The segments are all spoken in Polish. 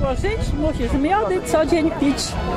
długo żyć, musisz miody co dzień pić.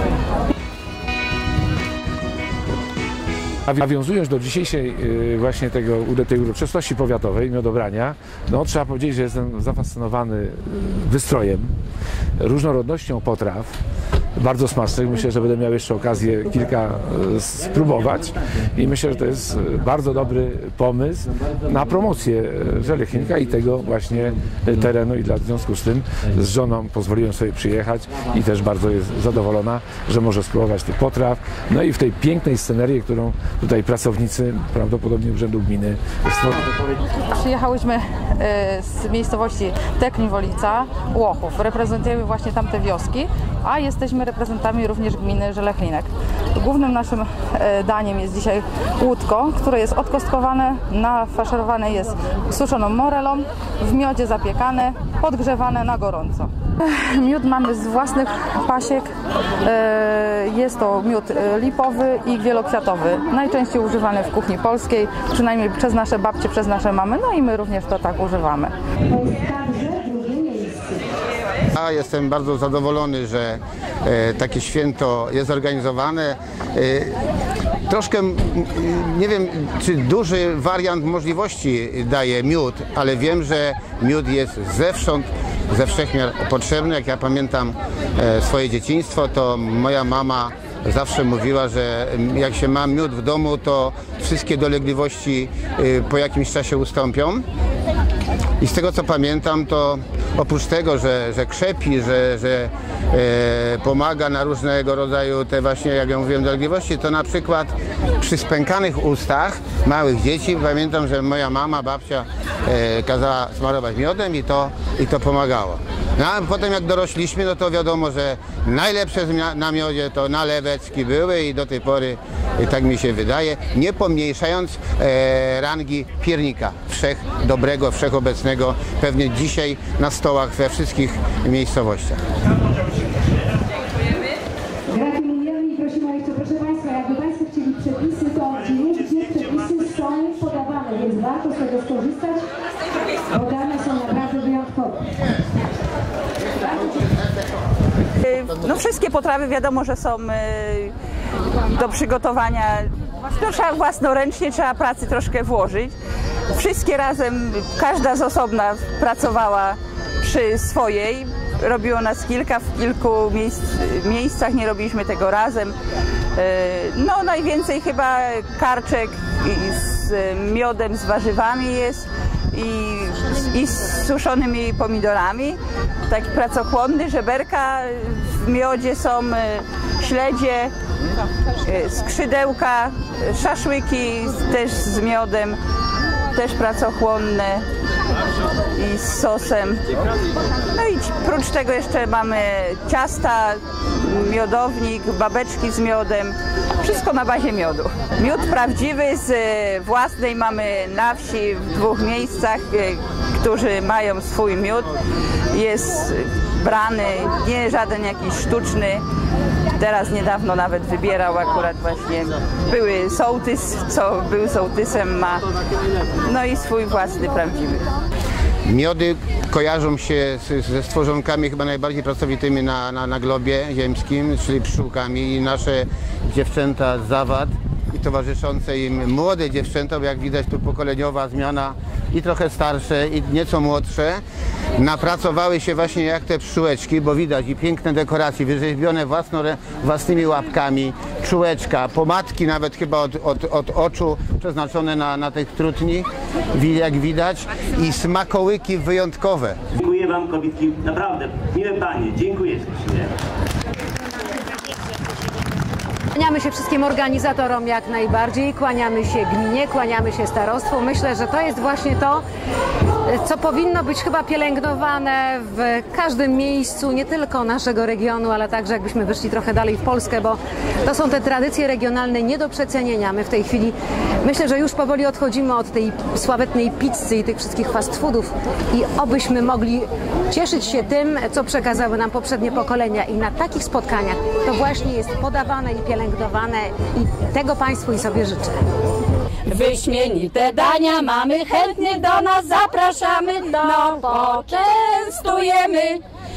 Nawiązując do dzisiejszej właśnie tej uroczystości powiatowej, miodobrania, no trzeba powiedzieć, że jestem zafascynowany wystrojem, różnorodnością potraw, bardzo smacznych. Myślę, że będę miał jeszcze okazję kilka spróbować i myślę, że to jest bardzo dobry pomysł na promocję Żelechnika i tego właśnie terenu i w związku z tym z żoną pozwoliłem sobie przyjechać i też bardzo jest zadowolona, że może spróbować tych potraw, no i w tej pięknej scenerii, którą tutaj pracownicy prawdopodobnie Urzędu Gminy stworzyli. Przyjechałyśmy z miejscowości Tekliń-Wolica, Łochów. Reprezentujemy właśnie tamte wioski, a jesteśmy reprezentantami również gminy Żelechlinek. Głównym naszym daniem jest dzisiaj łódko, które jest odkostkowane, nafaszerowane jest suszoną morelą, w miodzie zapiekane, podgrzewane na gorąco. Miód mamy z własnych pasiek. Jest to miód lipowy i wielokwiatowy. Najczęściej używany w kuchni polskiej, przynajmniej przez nasze babcie, przez nasze mamy, no i my również to tak używamy. Ja jestem bardzo zadowolony, że takie święto jest organizowane. Troszkę, nie wiem, czy duży wariant możliwości daje miód, ale wiem, że miód jest zewsząd, ze wszechmiar potrzebny. Jak ja pamiętam swoje dzieciństwo, to moja mama zawsze mówiła, że jak się ma miód w domu, to wszystkie dolegliwości po jakimś czasie ustąpią. I z tego co pamiętam, to oprócz tego, że krzepi, że pomaga na różnego rodzaju te właśnie, jak ja mówiłem, dolegliwości, to na przykład przy spękanych ustach małych dzieci, pamiętam, że moja mama, babcia kazała smarować miodem i to pomagało. No a potem jak dorośliśmy, no to wiadomo, że najlepsze na miodzie to naleweczki były i do tej pory, tak mi się wydaje, nie pomniejszając rangi piernika dobrego, wszechobecnego, pewnie dzisiaj na stołach we wszystkich miejscowościach. Gratulujemy i prosimy jeszcze, proszę Państwa, jakby Państwo chcieli przepisy, to gdzie przepisy są podawane, więc warto z tego skorzystać, bo dane są naprawdę wyjątkowe. No wszystkie potrawy wiadomo, że są do przygotowania, to trzeba własnoręcznie, trzeba pracy troszkę włożyć. Wszystkie razem, każda z osobna pracowała przy swojej, robiło nas kilka, w kilku miejscach nie robiliśmy tego razem. No najwięcej chyba karczek z miodem, z warzywami jest i z suszonymi pomidorami, taki pracochłonny, żeberka, w miodzie są śledzie, skrzydełka, szaszłyki też z miodem, też pracochłonne i z sosem. No i prócz tego jeszcze mamy ciasta, miodownik, babeczki z miodem, wszystko na bazie miodu. Miód prawdziwy z własnej mamy na wsi w 2 miejscach, którzy mają swój miód. Jest brany, nie żaden jakiś sztuczny. Teraz niedawno nawet wybierał akurat właśnie były sołtys, co był sołtysem, ma no i swój własny prawdziwy. Miody kojarzą się ze stworzonkami chyba najbardziej pracowitymi na globie ziemskim, czyli pszczółkami, i nasze dziewczęta z Zawad i towarzyszące im młode dziewczęta, bo jak widać tu pokoleniowa zmiana, i trochę starsze i nieco młodsze, napracowały się właśnie jak te pszczółeczki, bo widać i piękne dekoracje, wyrzeźbione własnymi łapkami, czułeczka, pomadki nawet chyba od oczu przeznaczone na tych trutni, jak widać, i smakołyki wyjątkowe. Dziękuję Wam, kobietki, naprawdę, miłe Panie, dziękuję ślicznie. Kłaniamy się wszystkim organizatorom jak najbardziej, kłaniamy się gminie, kłaniamy się starostwu. Myślę, że to jest właśnie to, co powinno być chyba pielęgnowane w każdym miejscu, nie tylko naszego regionu, ale także jakbyśmy wyszli trochę dalej w Polskę, bo to są te tradycje regionalne nie do przecenienia. My w tej chwili myślę, że już powoli odchodzimy od tej sławetnej pizzy i tych wszystkich fast foodów i obyśmy mogli cieszyć się tym, co przekazały nam poprzednie pokolenia, i na takich spotkaniach to właśnie jest podawane i pielęgnowane, i tego Państwu i sobie życzę. Wyśmienite dania mamy, chętnie do nas zapraszamy, no poczęstujemy.